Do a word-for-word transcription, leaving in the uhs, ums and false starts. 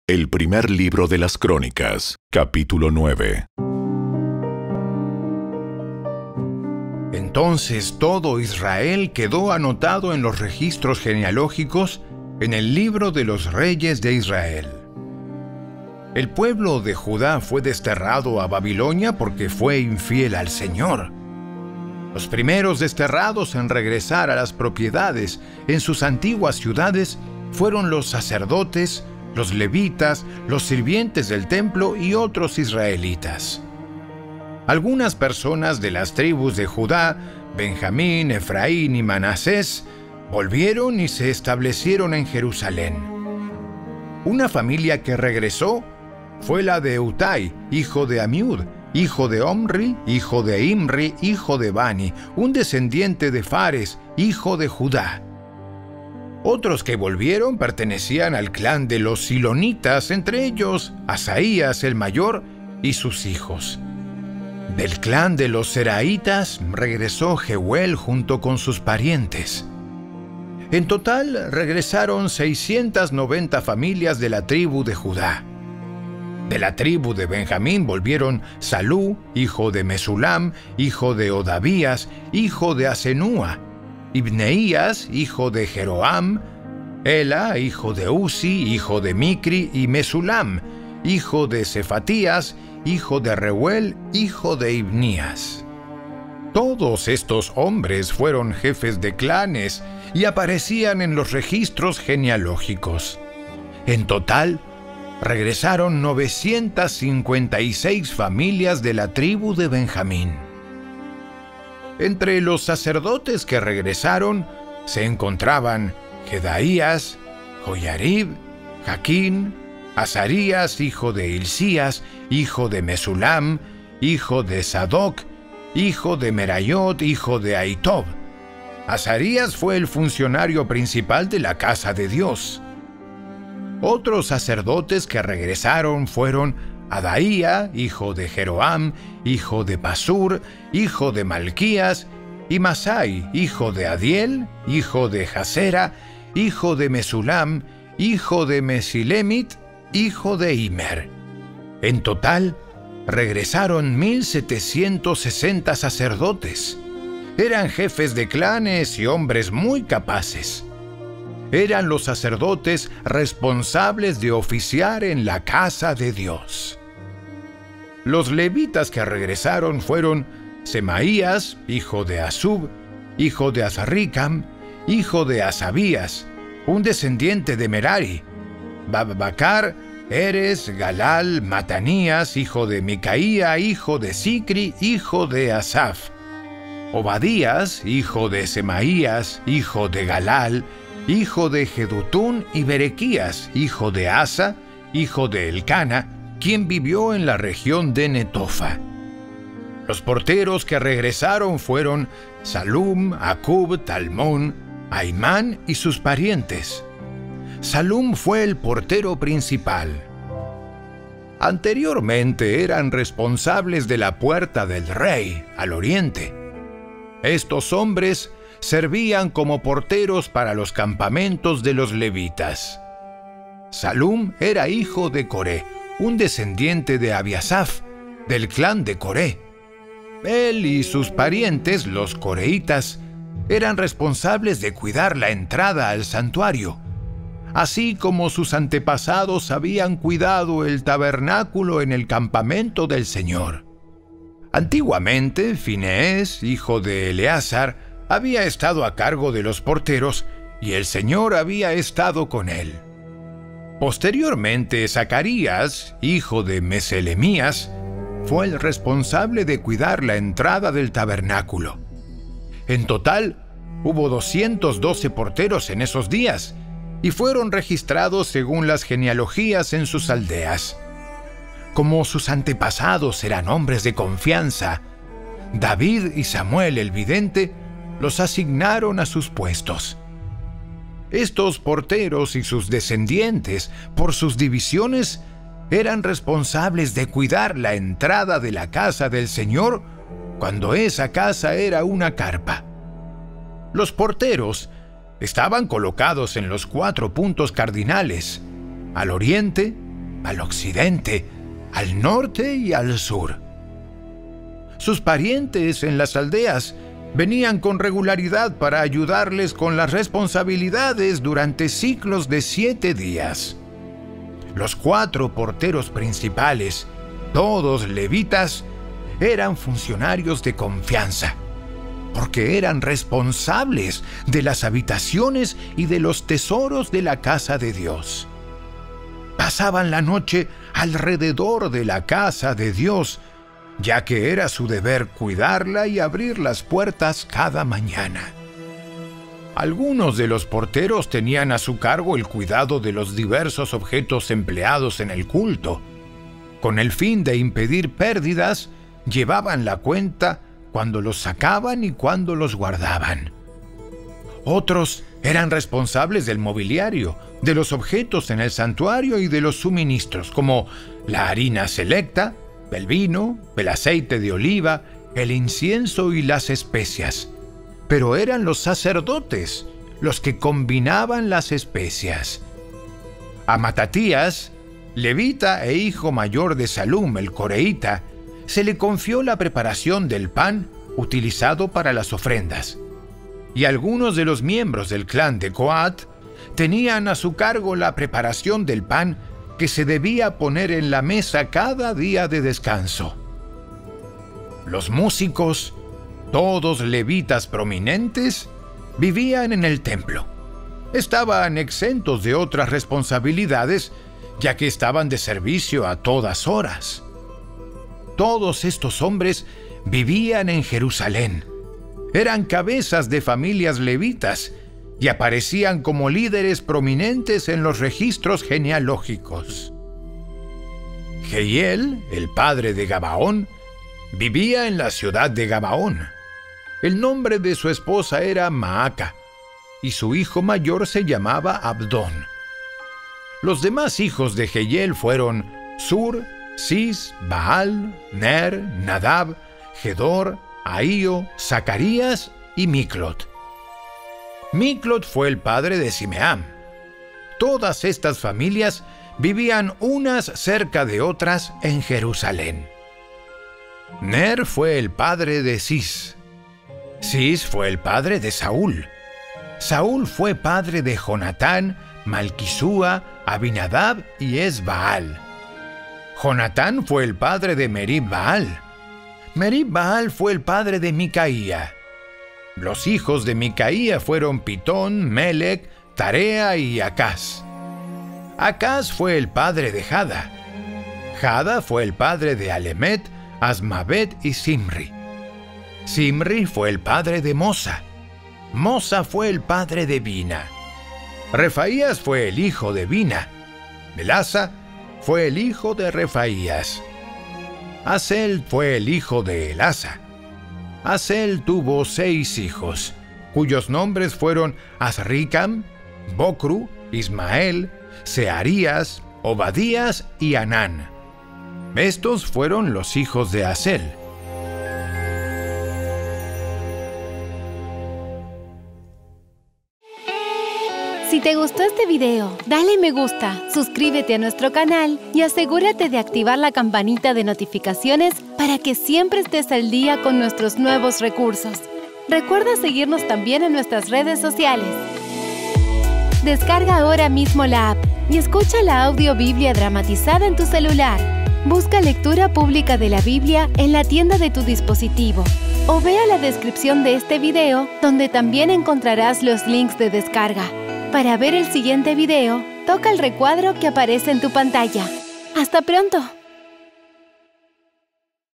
El primer libro de las Crónicas, capítulo nueve. Entonces todo Israel quedó anotado en los registros genealógicos en el libro de los reyes de Israel. El pueblo de Judá fue desterrado a Babilonia porque fue infiel al Señor. Los primeros desterrados en regresar a las propiedades en sus antiguas ciudades fueron los sacerdotes, los levitas, los sirvientes del templo y otros israelitas. Algunas personas de las tribus de Judá, Benjamín, Efraín y Manasés, volvieron y se establecieron en Jerusalén. Una familia que regresó fue la de Utai, hijo de Amiud, hijo de Omri, hijo de Imri, hijo de Bani, un descendiente de Fares, hijo de Judá. Otros que volvieron pertenecían al clan de los silonitas, entre ellos Asaías el mayor y sus hijos. Del clan de los seraitas regresó Jeuel junto con sus parientes. En total regresaron seiscientas noventa familias de la tribu de Judá. De la tribu de Benjamín volvieron Salú, hijo de Mesulam, hijo de Odavías, hijo de Asenúa, Ibneías, hijo de Jeroam, Ela, hijo de Uzi, hijo de Micri, y Mesulam, hijo de Cefatías, hijo de Reuel, hijo de Ibnías. Todos estos hombres fueron jefes de clanes y aparecían en los registros genealógicos. En total, regresaron novecientas cincuenta y seis familias de la tribu de Benjamín. Entre los sacerdotes que regresaron se encontraban Jedaías, Joyarib, Jaquín, Azarías, hijo de Hilcías, hijo de Mesulam, hijo de Sadoc, hijo de Merayot, hijo de Ahitob. Azarías fue el funcionario principal de la casa de Dios. Otros sacerdotes que regresaron fueron Adaía, hijo de Jeroam, hijo de Pasur, hijo de Malquías, y Masai, hijo de Adiel, hijo de Jasera, hijo de Mesulam, hijo de Mesilemit, hijo de Imer. En total, regresaron mil setecientos sesenta sacerdotes. Eran jefes de clanes y hombres muy capaces. Eran los sacerdotes responsables de oficiar en la casa de Dios. Los levitas que regresaron fueron Semaías, hijo de Asub, hijo de Azarricam, hijo de Asabías, un descendiente de Merari, Babbacar, Eres, Galal, Matanías, hijo de Micaía, hijo de Sicri, hijo de Asaf, Obadías, hijo de Semaías, hijo de Galal, hijo de Jedutún, y Berequías, hijo de Asa, hijo de Elcana, quien vivió en la región de Netofa. Los porteros que regresaron fueron Salum, Acub, Talmón, Aimán y sus parientes. Salum fue el portero principal. Anteriormente eran responsables de la puerta del rey, al oriente. Estos hombres servían como porteros para los campamentos de los levitas. Salum era hijo de Coré, un descendiente de Abiasaf, del clan de Coré. Él y sus parientes, los coreitas, eran responsables de cuidar la entrada al santuario, así como sus antepasados habían cuidado el tabernáculo en el campamento del Señor. Antiguamente, Fineés, hijo de Eleazar, había estado a cargo de los porteros y el Señor había estado con él. Posteriormente, Zacarías, hijo de Meselemías, fue el responsable de cuidar la entrada del tabernáculo. En total, hubo doscientos doce porteros en esos días y fueron registrados según las genealogías en sus aldeas. Como sus antepasados eran hombres de confianza, David y Samuel el vidente los asignaron a sus puestos. Estos porteros y sus descendientes, por sus divisiones, eran responsables de cuidar la entrada de la casa del Señor cuando esa casa era una carpa. Los porteros estaban colocados en los cuatro puntos cardinales, al oriente, al occidente, al norte y al sur. Sus parientes en las aldeas venían con regularidad para ayudarles con las responsabilidades durante ciclos de siete días. Los cuatro porteros principales, todos levitas, eran funcionarios de confianza, porque eran responsables de las habitaciones y de los tesoros de la casa de Dios. Pasaban la noche alrededor de la casa de Dios, ya que era su deber cuidarla y abrir las puertas cada mañana. Algunos de los porteros tenían a su cargo el cuidado de los diversos objetos empleados en el culto. Con el fin de impedir pérdidas, llevaban la cuenta cuando los sacaban y cuando los guardaban. Otros eran responsables del mobiliario, de los objetos en el santuario y de los suministros, como la harina selecta, el vino, el aceite de oliva, el incienso y las especias. Pero eran los sacerdotes los que combinaban las especias. A Matatías, levita e hijo mayor de Salum el coreíta, se le confió la preparación del pan utilizado para las ofrendas. Y algunos de los miembros del clan de Coat tenían a su cargo la preparación del pan que se debía poner en la mesa cada día de descanso. Los músicos, todos levitas prominentes, vivían en el templo. Estaban exentos de otras responsabilidades, ya que estaban de servicio a todas horas. Todos estos hombres vivían en Jerusalén. Eran cabezas de familias levitas y aparecían como líderes prominentes en los registros genealógicos. Jehiel, el padre de Gabaón, vivía en la ciudad de Gabaón. El nombre de su esposa era Maaca, y su hijo mayor se llamaba Abdón. Los demás hijos de Jehiel fueron Sur, Cis, Baal, Ner, Nadab, Gedor, Ahío, Zacarías y Miclot. Miclot fue el padre de Simeam. Todas estas familias vivían unas cerca de otras en Jerusalén. Ner fue el padre de Cis. Cis fue el padre de Saúl. Saúl fue padre de Jonatán, Malquisúa, Abinadab y Esbaal. Jonatán fue el padre de Merib Baal. Merib Baal fue el padre de Micaía. Los hijos de Micaía fueron Pitón, Melec, Tarea y Acaz. Acaz fue el padre de Jada. Jada fue el padre de Alemet, Asmavet y Simri. Simri fue el padre de Mosa. Mosa fue el padre de Bina. Refaías fue el hijo de Bina. Belasa fue el hijo de Refaías. Asel fue el hijo de Elasa. Asel tuvo seis hijos, cuyos nombres fueron Azricam, Bocru, Ismael, Searías, Obadías y Anán. Estos fueron los hijos de Asel. Si te gustó este video, dale me gusta, suscríbete a nuestro canal y asegúrate de activar la campanita de notificaciones para que siempre estés al día con nuestros nuevos recursos. Recuerda seguirnos también en nuestras redes sociales. Descarga ahora mismo la app y escucha la audio Biblia dramatizada en tu celular. Busca lectura pública de la Biblia en la tienda de tu dispositivo o vea la descripción de este video donde también encontrarás los links de descarga. Para ver el siguiente video, toca el recuadro que aparece en tu pantalla. ¡Hasta pronto!